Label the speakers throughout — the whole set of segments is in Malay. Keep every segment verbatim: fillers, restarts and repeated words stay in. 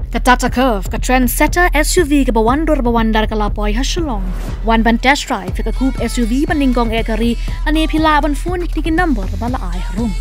Speaker 1: Tata Curve, ka trendsetter S U V ke bawandor bawandar ke lapoi hasilong. Wan ban test drive ke coupe S U V peningkong ekari ane pila ban phone kini number bala ai harum.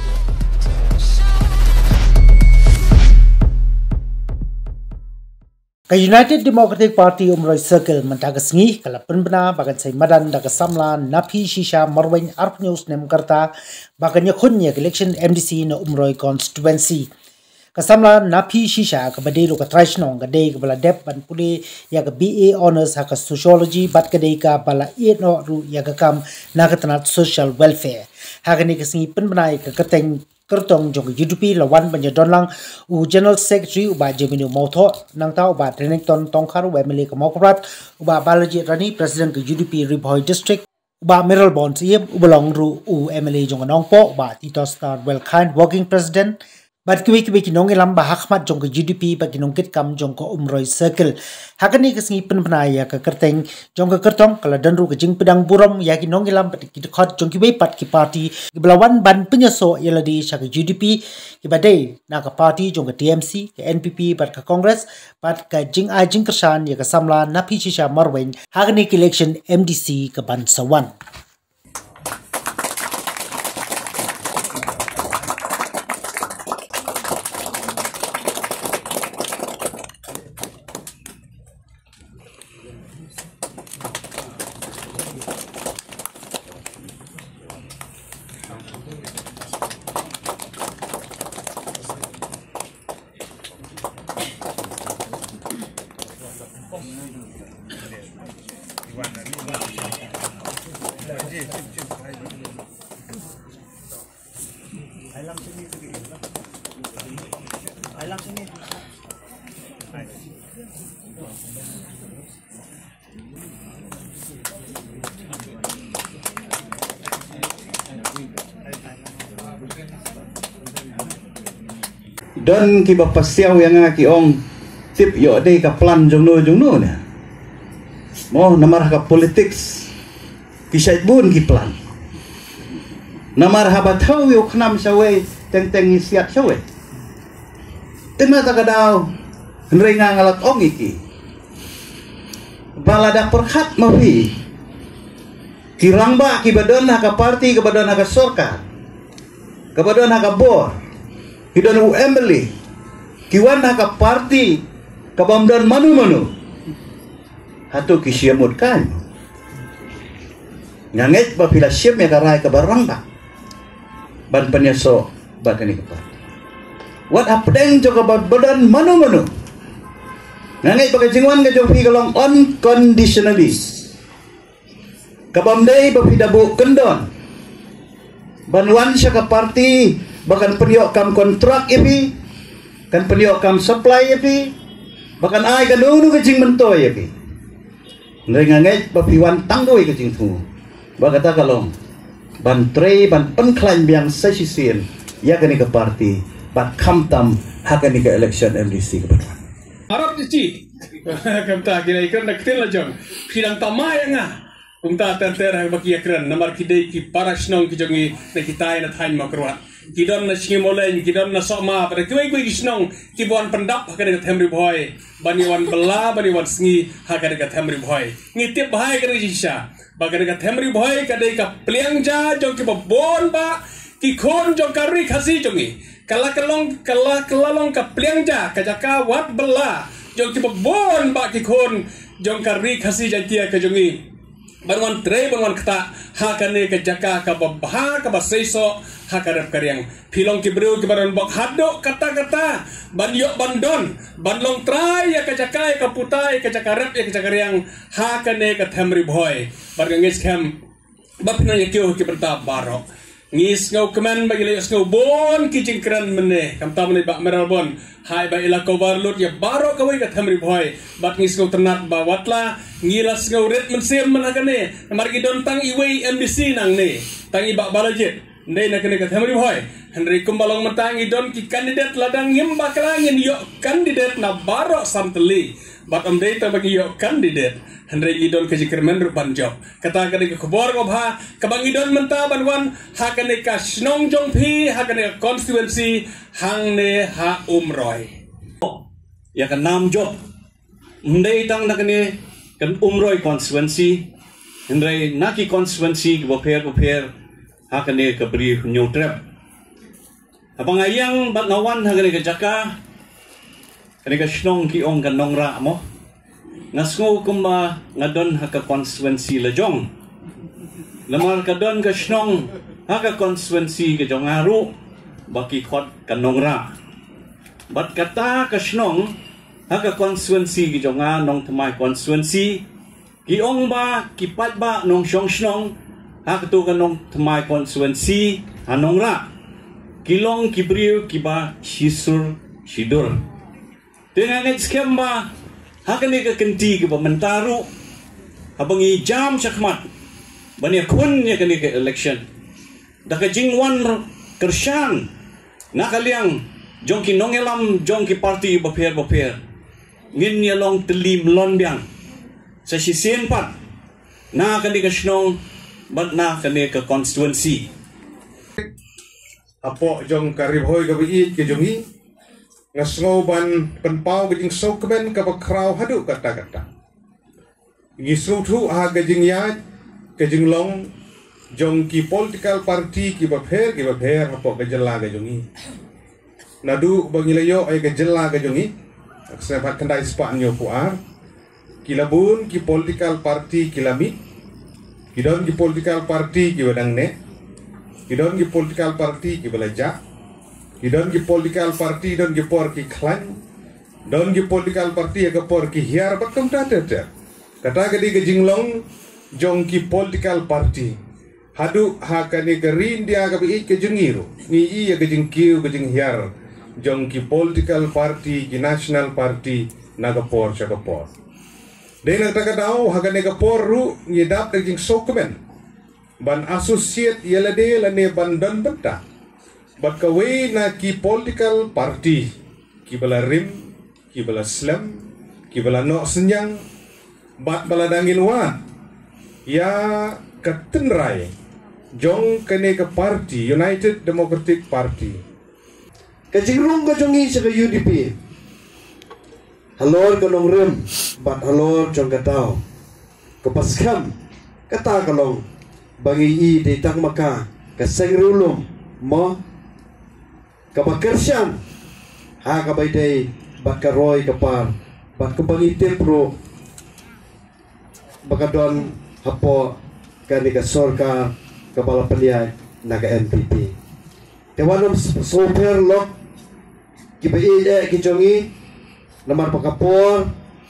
Speaker 2: Ka United Democratic Party umroi circle mentagasngi kala penbena bagan sai madan daga samla napi shisha marwain arp news nem karta baganya khunnya election M D C na umroi constituency. Kasamla napi shisha ka badai lo ka traishnong ka dei ka bala dep ban puli ya ka B A honors ha ka sociology bat ka dei ka bala e no ru ya ka kam na ka tanat social welfare ha ka ni ka singi penbenai ka kateng kertong jong U D P lawan banya donlang u general secretary uba Jeminu Motho nang tau uba Renington Tongkar uba Emily ka Mokrat uba Balaji Rani president ka U D P Riboy district uba Meryl Bond siem uba long ru u Emily jong nongpo uba Tito Star Wellkind working president Bat kiwi kiwi kinong ilam bahakmat jong ke U D P bagi nongkit kam jong ke umroi circle. Hakani kesengi penpenaya ke kerteng jong ke kertong kalau danru ke jing pedang buram ya kinong ilam bat kidekat jong kiwi pat ki parti kibelawan ban penyeso ialah di syak U D P kibadai na ke parti jong ke T M C ke N P P bat ke kongres bat ke jing a jing kersan ya ke samla napi shisha marwen hakani ke election M D C ke Bansawan.
Speaker 3: Don ki bapa siaw yang ngaki ong tip yo dei ka plan jongno jongno na mo namar ka politics ki sait bun ki plan namar ha batau yo khnam sawe teng teng siat sawe tena ta kadau nrenga ngalat ong iki balada perhat mawi kirangba ki badon ha ka parti ka badon ha ka sorkar ka badon ha ka bor Kidan u Emily, kiwan haka parti kabamdan manu-manu, hatu kisiamut kan, nganget bapila siap ya karai kabarang tak, ban penyeso bakani ke parti. What happening jo kabamdan manu-manu, nganget pakai jingwan ke jopi kalong unconditionally, kabamdai bapida bu kendon, banwan siya ka parti. Bahkan periok kam kontrak ipi, kan periok kam supply ipi, bahkan ai kan dulu kecing mentoy ipi. Ngengai bapiwan tanggoi kecing tu. Bagata kalong ban trei ban penklaim biang sesisian ya kani ke parti, bat kamtam hakani ke election M D C ke depan.
Speaker 4: Harap dici, kamta kira ikan nak tel jong, kidang tamai ngah. Kumta ter bagi akran namar kidai ki parasnong ki jongi na kitai na thain makrwa. Kidon na singi molen, kidon na soma, pada kiwai kiwai kisnong, kibuan pendap haka dekat Henry Boy, baniwan bela, baniwan singi haka dekat Henry Boy. Ngitip bahaya kada kisah, baka dekat Henry Boy kada dekat peliangja, jong kibabon ba, kikon jong kari kasih jongi, kala kelong kala kelalong ka peliangja, kajaka wat bela, jong kibabon ba kikon jong kari kasih jantia ka jongi. Banwan tre banwan kata hakane ke jaka ka babha ka basaiso hakarep karyang pilong ki bru ki baran bok hadok kata-kata banyo bandon banlong trai ya ka jaka ka putai ka jakarep ya ka jakaryang hakane ka thamri boy bargangis kem bapna ya kyo ki berta baro ngis ngau kemen bagi le ngau bon ki jingkran mene kam ta mene ba meral bon hai ba ila ko barlut ya baro ka wai ka thamri boy bat ngis ngau ternat ba watla ngilas ngau ret mensem menakane namar ki don tang iwei M D C nang ne tang ibak balajit ndai nakane ka thamri boy Henry kumbalong mentang idon ki kandidat ladang ngim bakalangin yo kandidat na baro samteli bat om data bagi yo kandidat Henry idon ke jikirmen rupan job kata kani ke kubor ngobha kabang idon menta banwan hakane ka snong jong phi hakane constituency hang ne ha umroy
Speaker 5: ya kan nam job ndai tang na kani kan umroi constituency ndai naki constituency bo pher bo pher ha kani ka bri new trap abang ayang bat nawan ha kani ka jaka kani ka snong ki ong kan nongra mo ngasngo kumba ngadon ha ka constituency lejong lamar ka don ka snong ha ka constituency ka jong aru baki khot kan nongra bat kata ka snong haka constituency ki jonga nong thamai constituency ki ong ba ki pat ba nong shong shnong haka tu ka nong thamai constituency anong ra ki long ki briu ki ba shisur shidur dengan net skem ba haka ni ka kenti ki ba mentaru abangi jam chakmat bani kun ya kani ka election daka jingwan kershan nakaliang jongki nongelam jongki parti bapir bapir ngin ya long telim lon biang sa sisen pat na kani ka snong bat na kani ka constituency
Speaker 6: apo jong karib hoy ka biit ke jongi ngasngo ban penpau ke jing sokben ka bakraw hadu kata kata ngisru thu ha ke jing ya ke jing long jong ki political party ki bapir ki bapir apo ke jela ke jongi nadu bangilayo ay ke jela ke jongi Sepat kendai sepak nyo puar kilabun ki political party kilami kidon ki political party ki wadang ne kidon ki political party ki belaja kidon ki political party don ki por ki klan don ki political party ke por ki hiar batum tata kata ke di jinglong jong ki political party hadu ha kani ke rindia ke bi ke jengiru ni i ke jingkiu ke jing hiar jong ki political party ki national party nagapor chagapor dena takadao hagane gapor ru ngidap daging sokmen ban associate yelade lane bandan benta bat kawe na ki political party ki bala rim ki bala slam ki bala no senyang bat bala dangin wan ya katenrai jong kene ke party United Democratic Party kajingrung ka jongi sa U D P halor ka nong rem bat halor jong katao kapaskam kata kalong bangi i de tang maka kasengrulum mo kabakersyam ha kabay day bat karoy kapar bat kabangi tempro bakadon hapo kani ka sorka kabala paniay naga N P P tewanam sofer lok kibai e ki jongi namar pakapor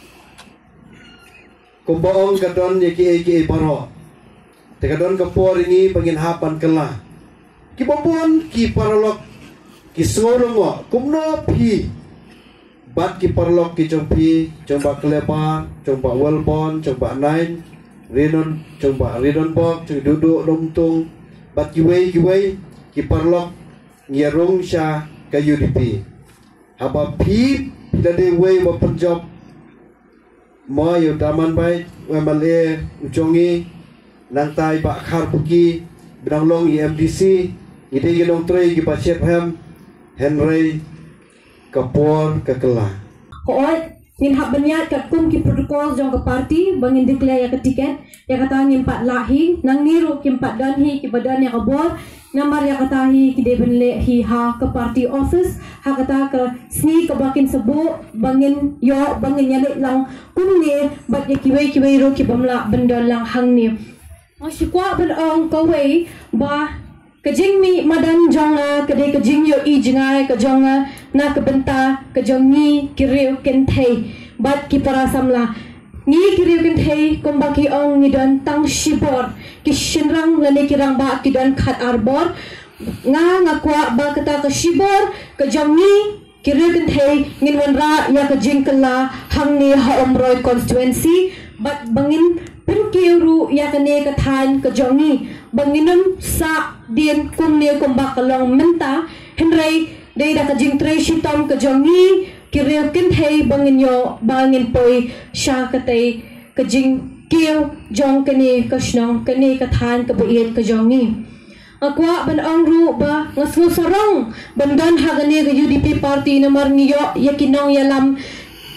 Speaker 6: kumbaong kadon yaki e ki baro te kadon kapor ini pangin hapan kala ki babon ki paralok ki solongo kumno pi bat ki paralok ki jompi jomba klepa jomba welbon jomba nine renon jomba redon bok jomba duduk lomtung bat ki wei ki wei ki paralok ngirung sya ka U D P haba pi dade way mo penjob mo yo daman bai we male ujongi nang tai ba khar puki bidang long I M D C ide ge long trei gi ba chep ham Henry kapor kakela
Speaker 7: koot ngin hab banyat kat kum ki protokol jong ke parti bangin declare ya ke tiket ya kata ngin pat lahi nang niru ki pat dan hi ki badan ya kabor namar ya kata hi ki deben le hi ha ke party office ha kata ke sni ke bakin sebu bangin yo bangin nyale lang kum ni bat ya kiwei kiwei ro ki bamla bendon lang hang ni asyikwa ben ong kawe ba kajing mi madan jonga kade kajing yo i jingai ka jonga na ka benta ka jongi kireu kentei bat ki para samla ni kireu kentei kombaki ong ni don tang shibor ki shinrang lane kirang ba ki don khat arbor nga nga kwa ba kata ka shibor ka jongi kireu kentei ngin wanra ya ka jingkala hangni ha omroi constituency bat bangin pinkiru ya kane ka than ka jongi banginum sa din kumne kumbak kalong menta henry day da ka jing tre shitom ka jongi kireu kin thei bangin yo bangin poi sha ka tai ka jing kiu jong kane ka shnong kane ka than ka buiet ka jongi akwa ban ang ru ba ngasu sarong bandan hagane ka U D P party namar niyo yakinong yalam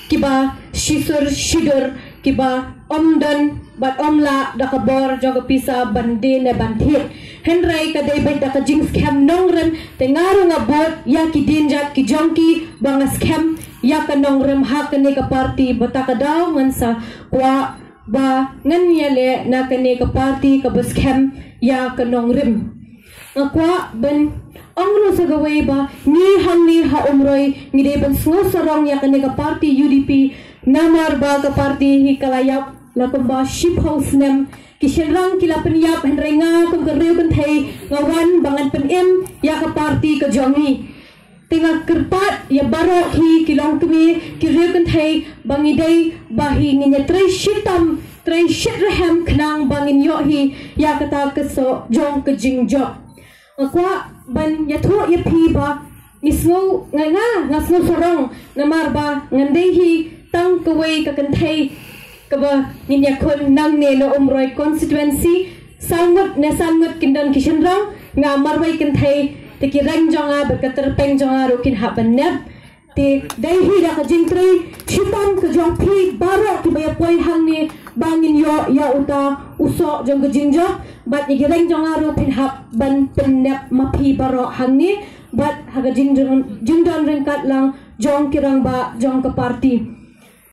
Speaker 7: kiba shisur shidur kiba omdan bat omla da kabor joga pisa bande ne banthir henrai ka dei bai da ka jing scam nongrem tengaru ngabot ya ki dinjat ki jongki bang scam ya ka nongrem ha ka ne ka party bata ka daw ngansa kwa ba ngan yale na ka ne ka party ka bus scam ya ka nongrem ngakwa ben anglo sa gawai ba ni hang ni ha umroy ni de ban sngo sarong ya ka ne ka party U D P namar ba ka party hi kalayap la kumba ship house nem kishenrang kila penyap henrenga kum kereu kan thei ngawan bangan penem ya ka party ka jongi tengah kerpat ya baro hi kilong kemi kireu kan thei bangidei bahi nginya tre shitam tre shitraham knang bangin yo hi ya kata keso jong ke jingjo akwa ban ya tho ya phi ba nisngo nganga ngasno sorong namar ba ngandei hi tang kawai ka kan thei kaba ninya kon nang ne no umroi constituency sangut ne sangut kindan kishenrang nga marwai kin thai te ki rang jonga bakater peng jonga ro kin haban nep te dai hi da ka jingtri shitam ka jong phi baro ki baya poi hang ne bangin yo ya uta uso jong ka jingjo bat ni rang jonga ro pin hab ban pen nep ma phi baro hang ne bat ha ka jingdon jingdon reng kat lang jong kirang ba jong ka party